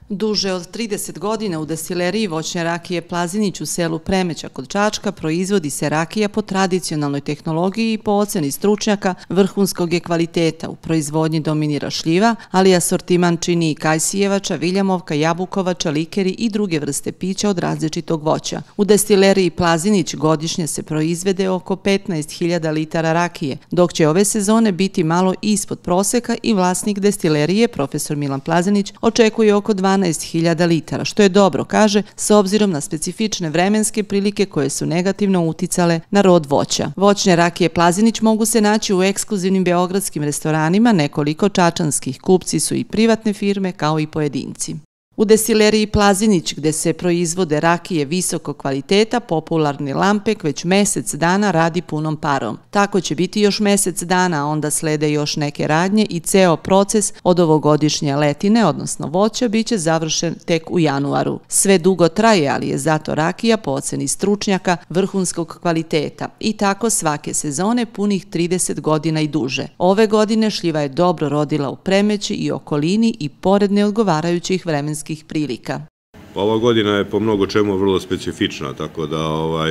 Duže od 30 godina u destileriji voćne rakije Plazinić u selu Premeća kod Čačka proizvodi se rakija po tradicionalnoj tehnologiji i po oceni stručnjaka vrhunskog je kvaliteta. U proizvodnji dominira šljiva, ali asortiman čini i kajsijevača, viljamovka, jabukovača, likeri i druge vrste pića od različitog voća. U destileriji Plazinić godišnje se proizvede oko 15.000 litara rakije, dok će ove sezone biti malo ispod proseka i vlasnik destilerije, profesor Milan Plazinić, očekuje oko 12.000 litara, što je dobro, kaže, s obzirom na specifične vremenske prilike koje su negativno uticale na rod voća. Voćne rakije Plazinić mogu se naći u ekskluzivnim beogradskim restoranima, nekoliko čačanskih, kupci su i privatne firme kao i pojedinci. U destileriji Plazinić, gde se proizvode rakije visokog kvaliteta, popularni Lampek već mesec dana radi punom parom. Tako će biti još mesec dana, a onda slede još neke radnje i ceo proces od ovogodišnje letine, odnosno voća, biće završen tek u januaru. Sve dugo traje, ali je zato rakija po oceni stručnjaka vrhunskog kvaliteta. I tako svake sezone punih 30 godina i duže. Ove godine šljiva je dobro rodila u Premeći i okolini i pored neodgovarajućih vremenskih prilika. Ova godina je po mnogo čemu vrlo specifična, tako da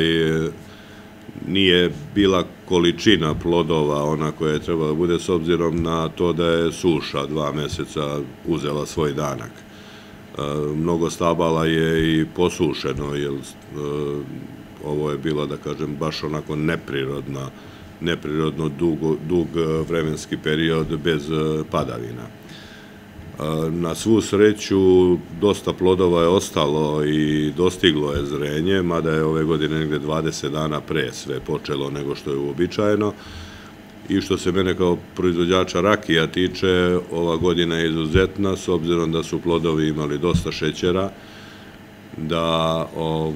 nije bila količina plodova ona koja je trebala da bude s obzirom na to da je suša 2 meseca uzela svoj danak. Mnogo stabala je i posušeno, jer ovo je bilo, da kažem, baš onako neprirodno dug vremenski period bez padavina. Na svu sreću, dosta plodova je ostalo i dostiglo je zrenje, mada je ove godine negde 20 dana pre sve počelo nego što je uobičajeno. I što se mene kao proizvođača rakija tiče, ova godina je izuzetna, s obzirom da su plodovi imali dosta šećera, da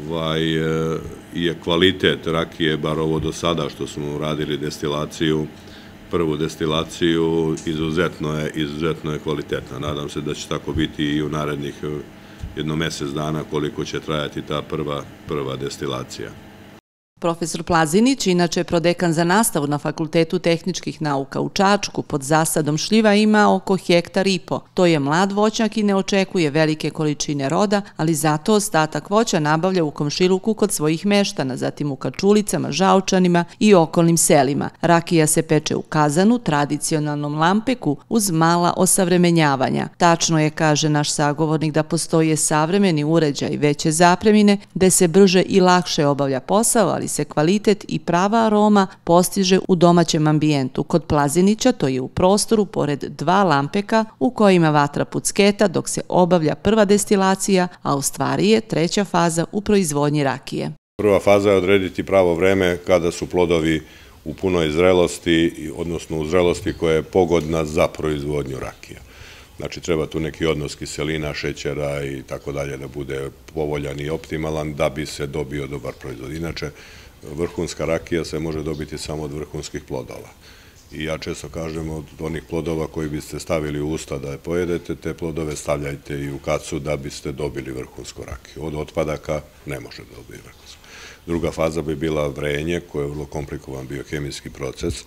je kvalitet rakije, bar ovo do sada što smo uradili destilaciju, prvu destilaciju, izuzetno je kvalitetna. Nadam se da će tako biti i u narednih jedno mesec dana koliko će trajati ta prva destilacija. Profesor Plazinić, inače prodekan za nastavu na Fakultetu tehničkih nauka u Čačku, pod zasadom šljiva ima oko 1,5 hektara. To je mlad voćnjak i ne očekuje velike količine roda, ali zato ostatak voća nabavlja u komšiluku kod svojih meštana, zatim u Kačulicama, Žaučanima i okolnim selima. Rakija se peče u kazanu, tradicionalnom lampeku, uz mala osavremenjavanja. Tačno je, kaže naš sagovornik, da postoje savremeni uređaj, veće zapremine, gde se brže i lakše obavlja posao, ali se kvalitet i prava aroma postiže u domaćem ambijentu. Kod Plazinića to je u prostoru pored 2 lampeka u kojima vatra pucketa dok se obavlja prva destilacija, a u stvari je 3. faza u proizvodnji rakije. Prva faza je odrediti pravo vreme kada su plodovi u punoj zrelosti, odnosno u zrelosti koja je pogodna za proizvodnju rakija. Znači, treba tu neki odnos kiselina, šećera i tako dalje da bude povoljan i optimalan da bi se dobio dobar proizvod. Inače, vrhunska rakija se može dobiti samo od vrhunskih plodova. I ja često kažem, od onih plodova koji biste stavili u usta da je pojedete, te plodove stavljajte i u kacu da biste dobili vrhunsku rakiju. Od otpadaka ne može da dobije vrhunsku. Druga faza bi bila vrenje, koje je vrlo komplikovan biohemijski proces.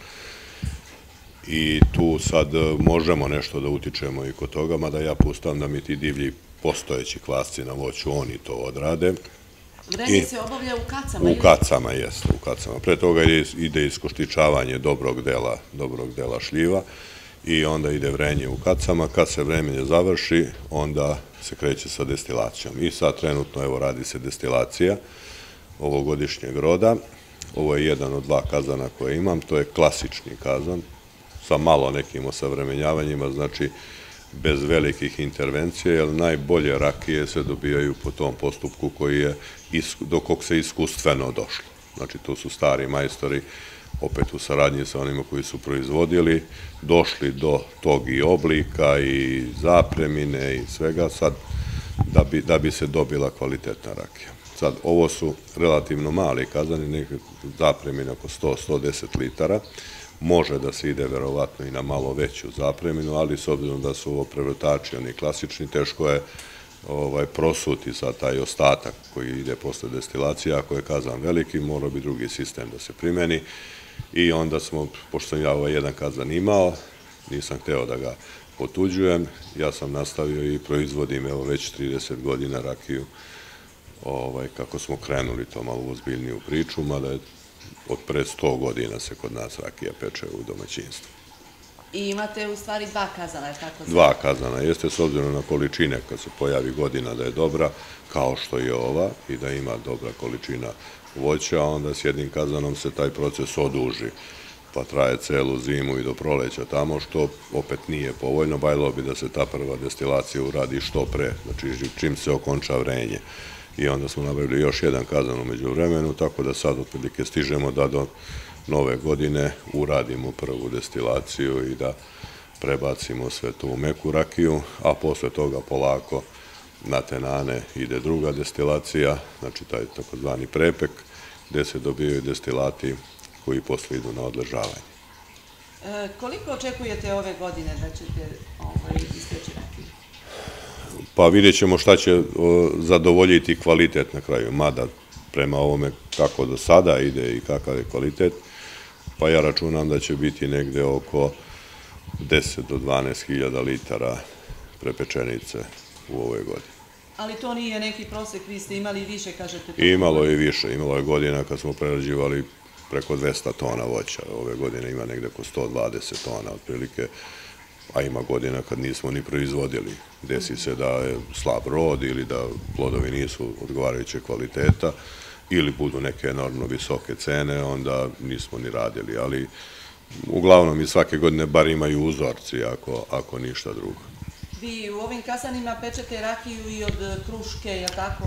I tu sad možemo nešto da utičemo i kod toga, mada ja pustam da mi ti divlji postojeći kvasci na voću, oni to odrade. Vrenje se obavlja u kacama? U kacama, jeste, u kacama. Pre toga ide iskoštičavanje dobrog dela šljiva i onda ide vrenje u kacama. Kad se vremenje završi, onda se kreće sa destilacijom. I sad trenutno, evo, radi se destilacija ovogodišnjeg roda. Ovo je jedan od 2 kazana koje imam, to je klasični kazan, sa malo nekim osavremenjavanjima, znači bez velikih intervencija, jer najbolje rakije se dobijaju po tom postupku do kog se iskustveno došlo. Znači, tu su stari majstori, opet u saradnji sa onima koji su proizvodili, došli do tog i oblika i zapremine i svega, sad da bi se dobila kvalitetna rakija. Sad, ovo su relativno mali kazani, neke zapremine oko 100-110 litara, može da se ide verovatno i na malo veću zapreminu, ali s obzirom da su ovo prevrtači, oni klasični, teško je prosuti sad taj ostatak koji ide posle destilacije. Ako je kazan veliki, mora bi drugi sistem da se primeni i onda smo, pošto sam ja jedan kazan imao, nisam hteo da ga otuđujem. Ja sam nastavio i proizvodim evo već 30 godina rakiju, kako smo krenuli to malo ozbiljniju priču, mada je od pre 100 godina se kod nas rakija peče u domaćinstvu. I imate u stvari dva kazana, je tako? Dva kazana, jeste, s obzirom na količine, kad se pojavi godina da je dobra, kao što je ova, i da ima dobra količina voća, onda s jednim kazanom se taj proces oduži, pa traje celu zimu i do proleća tamo, što opet nije povoljno, bajlo bi da se ta prva destilacija uradi što pre, znači čim se okonča vrenje. I onda smo nabavili još jedan kazan umeđu vremenu, tako da sad otprilike stižemo da do nove godine uradimo prvu destilaciju i da prebacimo sve to u meku rakiju, a posle toga polako na tenane ide druga destilacija, znači taj takozvani prepek, gde se dobijaju destilati koji posle idu na odležavanje. Koliko očekujete ove godine da ćete ispeći rakiju? Pa vidjet ćemo šta će zadovoljiti kvalitet na kraju, mada prema ovome kako do sada ide i kakav je kvalitet, pa ja računam da će biti negde oko 10 do 12 hiljada litara prepečenice u ovoj godini. Ali to nije neki prosek, vi ste imali više, kažete? Imalo je više, imalo je godina kad smo prerađivali preko 200 tona voća, ove godine ima negde oko 120 tona otprilike, a ima godina kad nismo ni proizvodili. Desi se da je slab rod ili da plodovi nisu odgovarajuće kvaliteta ili budu neke enormno visoke cene, onda nismo ni radili, ali uglavnom i svake godine bar imaju uzorci, ako ništa drugo. Vi u ovim kazanima pečete rakiju i od kruške, je li tako?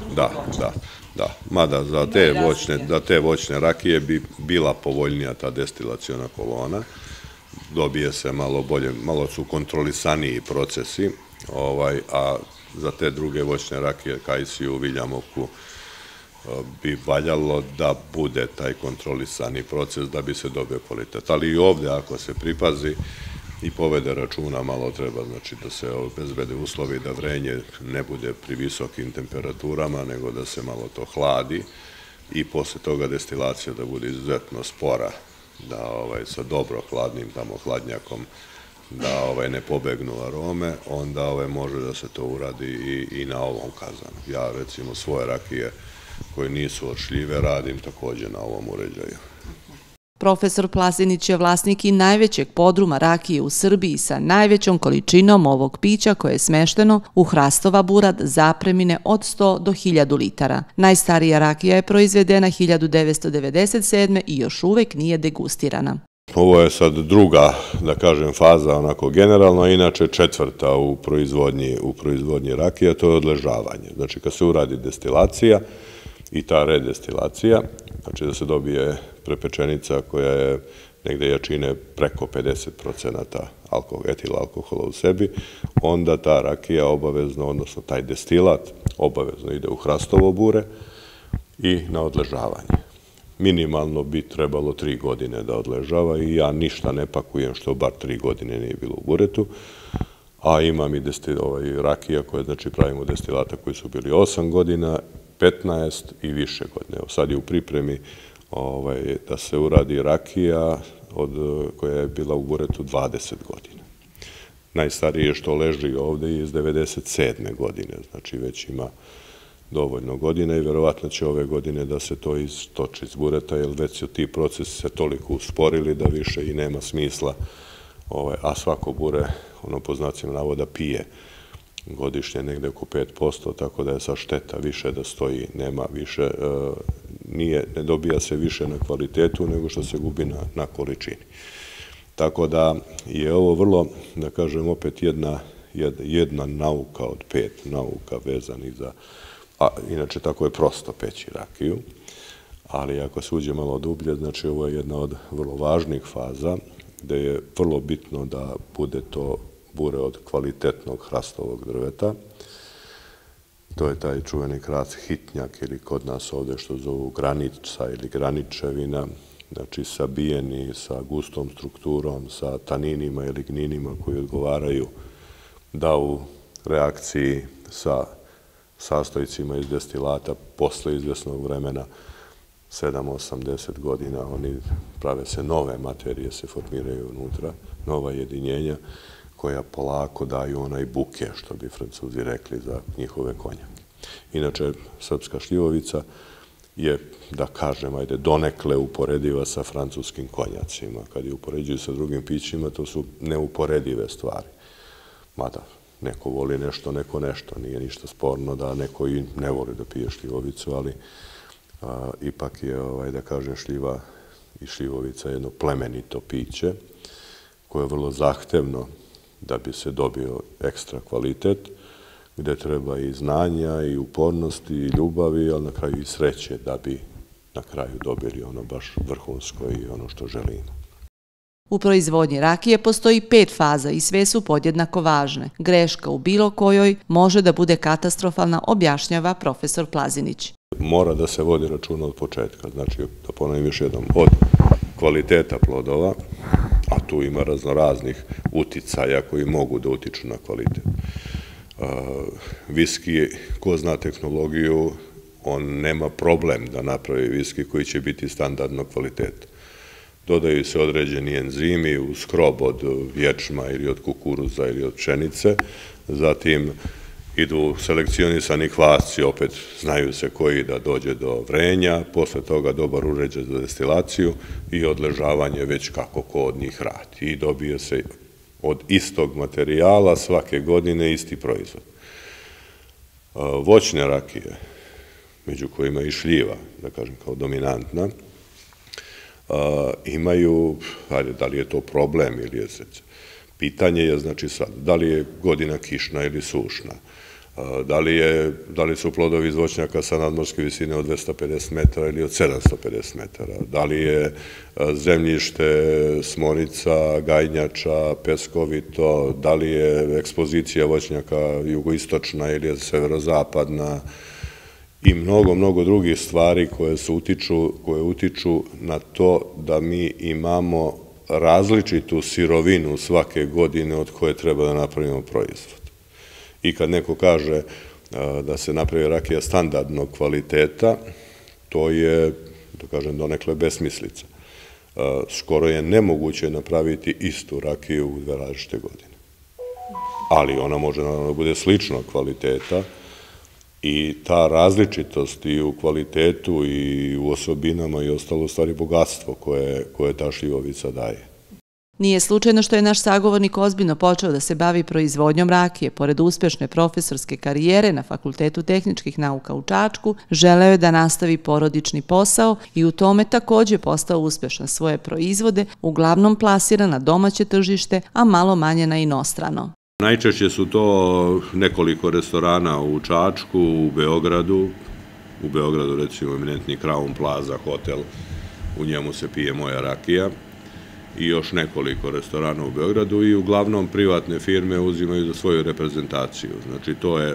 Da. Mada za te voćne rakije bi bila povoljnija ta destilaciona kolona. Dobije se malo bolje, malo su kontrolisaniji procesi, a za te druge voćne rakije, kajsiju, viljamoku, bi valjalo da bude taj kontrolisani proces da bi se dobio kvalitet. Ali i ovde, ako se pripazi i povede računa, malo treba, znači da se obezbede uslovi da vrenje ne bude pri visokim temperaturama, nego da se malo to hladi i posle toga destilacija da bude izuzetno spora, da sa dobro hladnim tamo hladnjakom da ne pobegnu arome, onda može da se to uradi i na ovom kazanu. Ja recimo svoje rakije koje nisu od šljive radim takođe na ovom uređaju. Profesor Plazinić je vlasnik i najvećeg podruma rakije u Srbiji sa najvećom količinom ovog pića koje je smešteno u hrastova burad zapremine od 100 do 1000 litara. Najstarija rakija je proizvedena 1997. i još uvek nije degustirana. Ovo je sad druga, da kažem, faza onako generalno, inače četvrta u proizvodnji rakija, to je odležavanje. Znači kad se uradi destilacija i ta redestilacija, znači da se dobije prepečenica koja je negde jačine preko 50% etila alkohola u sebi, onda ta rakija obavezno, odnosno taj destilat obavezno ide u hrastovo bure i na odležavanje. Minimalno bi trebalo 3 godine da odležava i ja ništa ne pakujem što bar 3 godine nije bilo u buretu, a imam i rakija koje, znači, pravimo destilata koji su bili 8 godina, 15 i više godine. Evo sad je u pripremi da se uradi rakija koja je bila u buretu 20 godina. Najstarije što leži ovde je iz 97. godine, znači već ima dovoljno godina i verovatno će ove godine da se to istoči iz bureta, jer već su ti procesi se toliko usporili da više i nema smisla, a svako bure, po znacima navoda, pije godišnje negde oko 5%, tako da je sa šteta više da stoji, nema više, ne dobija se više na kvalitetu nego što se gubi na količini. Tako da je ovo vrlo, da kažem, opet jedna nauka od 5 nauka vezanih za, a inače tako je prosto peći rakiju, ali ako se uđe malo dublje, znači ovo je jedna od vrlo važnih faza gde je vrlo bitno da bude to bure od kvalitetnog hrastovog drveta. To je taj čuveni hrast hitnjak ili kod nas ovde što zovu granica ili graničevina, znači sabijeni sa gustom strukturom, sa taninima ili gninima koji odgovaraju da u reakciji sa sastojcima iz destilata posle izvesnog vremena 7, 8, 10 godina prave se nove materije, se formiraju unutra, nova jedinjenja koja polako daju onaj buke, što bi Francuzi rekli za njihove konjake. Inače, srpska šljivovica je, da kažem, donekle uporediva sa francuskim konjacima. Kad je upoređuju sa drugim pićima, to su neuporedive stvari. Mada, neko voli nešto, neko nešto. Nije ništa sporno da neko i ne voli da pije šljivovicu, ali ipak je, da kažem, šljiva i šljivovica jedno plemenito piće koje je vrlo zahtevno da bi se dobio ekstra kvalitet, gde treba i znanja, i upornosti, i ljubavi, ali na kraju i sreće da bi na kraju dobili ono baš vrhunsko i ono što želimo. U proizvodnji rakije postoji 5 faza i sve su podjednako važne. Greška u bilo kojoj može da bude katastrofalna, objašnjava profesor Plazinić. Mora da se vodi računa od početka, znači, da ponovim još jednom, od kvaliteta plodova, a tu ima raznoraznih uticaja koji mogu da utiču na kvalitet. Viski, ko zna tehnologiju, on nema problem da napravi viski koji će biti standardnog kvaliteta. Dodaju se određeni enzimi u skrob od ječma ili od kukuruza ili od pšenice, zatim idu selekcionisani kvasci, opet znaju se koji da dođe do vrenja, posle toga dobar uređaj za destilaciju i odležavanje već kako ko od njih radi. I dobije se od istog materijala svake godine isti proizvod. Voćne rakije, među kojima i šljiva, da kažem kao dominantna, imaju, da li je to problem ili je sreće. Pitanje je, znači sad, da li je godina kišna ili sušna, da li su plodovi iz voćnjaka sa nadmorske visine od 250 metara ili od 750 metara, da li je zemljište smonica, gajnjača, peskovito, da li je ekspozicija voćnjaka jugoistočna ili je severozapadna i mnogo drugih stvari koje utiču na to da mi imamo različitu sirovinu svake godine od koje treba da napravimo proizvod. I kad neko kaže da se napravi rakija standardnog kvaliteta, to je, da kažem, donekle besmislica. Skoro je nemoguće napraviti istu rakiju u 2 različite godine. Ali ona može naravno da bude sličnog kvaliteta i ta različitost i u kvalitetu i u osobinama i ostalo u stvari bogatstvo koje ta šljivovica daje. Nije slučajno što je naš sagovornik ozbiljno počeo da se bavi proizvodnjom rakije. Pored uspješne profesorske karijere na Fakultetu tehničkih nauka u Čačku, želeo je da nastavi porodični posao i u tome također postao uspješan. Svoje proizvode uglavnom plasira na domaće tržište, a malo manje na inostrano. Najčešće su to nekoliko restorana u Čačku, u Beogradu recimo eminentni Crown Plaza hotel, u njemu se pije moja rakija, i još nekoliko restorana u Beogradu i uglavnom privatne firme uzimaju za svoju reprezentaciju. Znači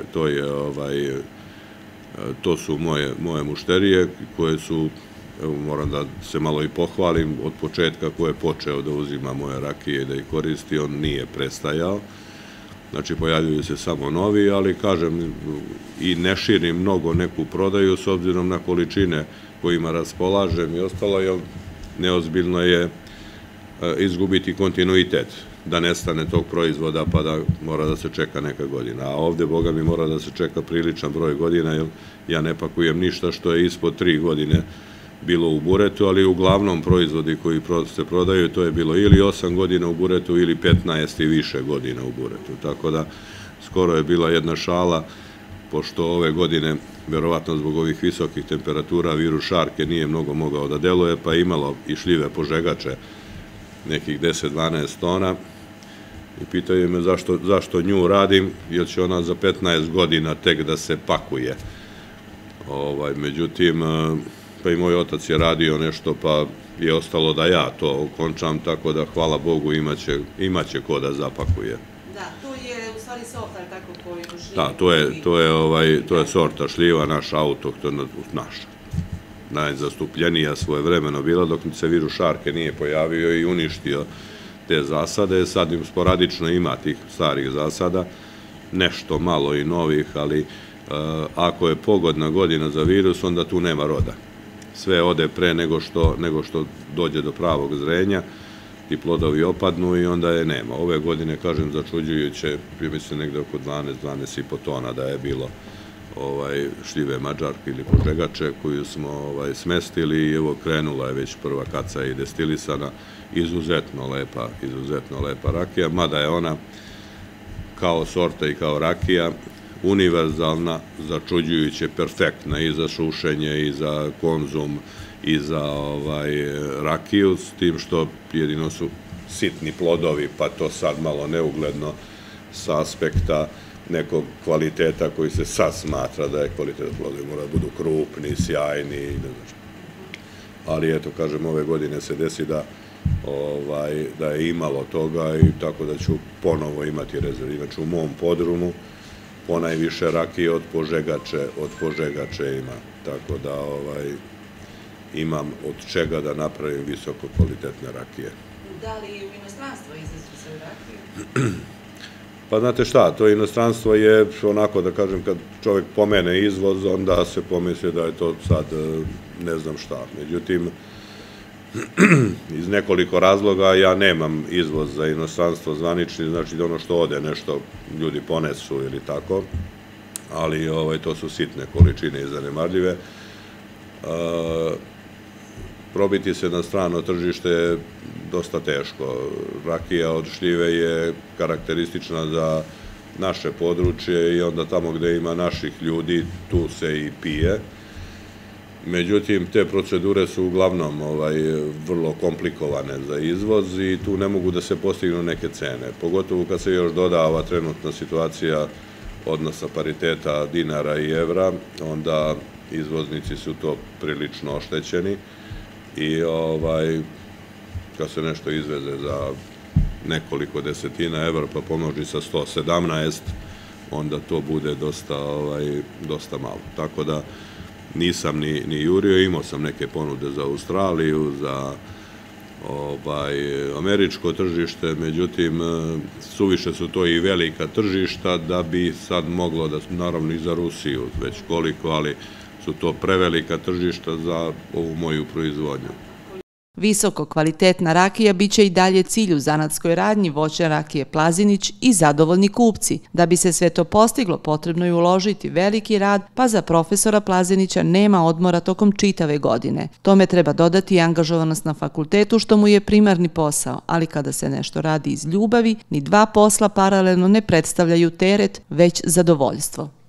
to su moje mušterije koje su, evo moram da se malo i pohvalim, od početka ko je počeo da uzima moje rakije i da ih koristi, on nije prestajao. Znači pojavljuju se samo novi, ali kažem i ne širim mnogo neku prodaju s obzirom na količine kojima raspolažem i ostalo, jer neozbiljno je izgubiti kontinuitet, da nestane tog proizvoda pa da mora da se čeka neka godina. A ovde, boga mi, mora da se čeka priličan broj godina, jer ja ne pakujem ništa što je ispod 3 godine bilo u buretu, ali uglavnom proizvodi koji se prodaju, to je bilo ili 8 godina u buretu ili 15 i više godina u buretu. Tako da, skoro je bila jedna šala, pošto ove godine, verovatno zbog ovih visokih temperatura, virus šarke nije mnogo mogao da deluje, pa je imalo i šljive požegače, nekih 10-12 tona, i pitaju me zašto nju radim, jer će ona za 15 godina tek da se pakuje. Međutim, pa i moj otac je radio nešto, pa je ostalo da ja to okončam, tako da, hvala Bogu, imaće ko da zapakuje. Da, to je u stvari sorta, tako koju šljiva. Da, to je sorta šljiva, naša autohtona, naša. Najzastupljenija svojevremeno bila dok se virus šarke nije pojavio i uništio te zasade. Sad im sporadično ima tih starih zasada, nešto malo i novih, ali ako je pogodna godina za virus, onda tu nema roda. Sve ode pre nego što dođe do pravog zrenja ti plodovi opadnu i onda je nema. Ove godine, kažem, začuđujuće, mislim negde oko 12,5 tona da je bilo šljive mađarke ili požegače koju smo smestili i evo krenula je već prva kaca i destilisana, izuzetno lepa rakija, mada je ona kao sorta i kao rakija univerzalna, začuđujuće, perfektna i za šušenje i za konzum i za rakiju, s tim što jedino su sitni plodovi, pa to sad malo neugledno sa aspekta nekog kvaliteta koji se sad smatra da je kvalitet plodovi, mora da budu krupni, sjajni, ne znam što. Ali eto, kažem, ove godine se desi da je imalo toga i tako da ću ponovo imati rezervu. Inače, u mom podrumu ponajviše rakije od požegače ima, tako da imam od čega da napravim visoko kvalitetne rakije. Da li u inostranstvo izvezu se rakije? Pa znate šta, to inostranstvo je onako da kažem kad čovjek pomene izvoz, onda se pomisli da je to sad ne znam šta. Međutim, iz nekoliko razloga ja nemam izvoz za inostranstvo zvanični, znači ono što ode nešto ljudi ponesu ili tako, ali to su sitne količine i zanemarljive. Probiti se na strano tržište je dosta teško. Rakija od šljive je karakteristična za naše područje i onda tamo gde ima naših ljudi, tu se i pije. Međutim, te procedure su uglavnom vrlo komplikovane za izvoz i tu ne mogu da se postignu neke cene. Pogotovo kad se još doda ova trenutna situacija odnosa pariteta dinara i evra, onda izvoznici su to prilično oštećeni i kad se nešto izveze za nekoliko desetina evra pa pomnoži sa 117, onda to bude dosta malo. Tako da nisam ni jurio, imao sam neke ponude za Australiju, za američko tržište, međutim, suviše su to i velika tržišta da bi sad moglo da, naravno i za Rusiju već koliko, ali su to prevelika tržišta za ovu moju proizvodnju. Visoko kvalitetna rakija biće i dalje cilj u zanatskoj radnji voćne rakije Plazinić i zadovoljni kupci. Da bi se sve to postiglo, potrebno je uložiti veliki rad, pa za profesora Plazinića nema odmora tokom čitave godine. Tome treba dodati i angažovanost na fakultetu, što mu je primarni posao, ali kada se nešto radi iz ljubavi, ni dva posla paralelno ne predstavljaju teret, već zadovoljstvo.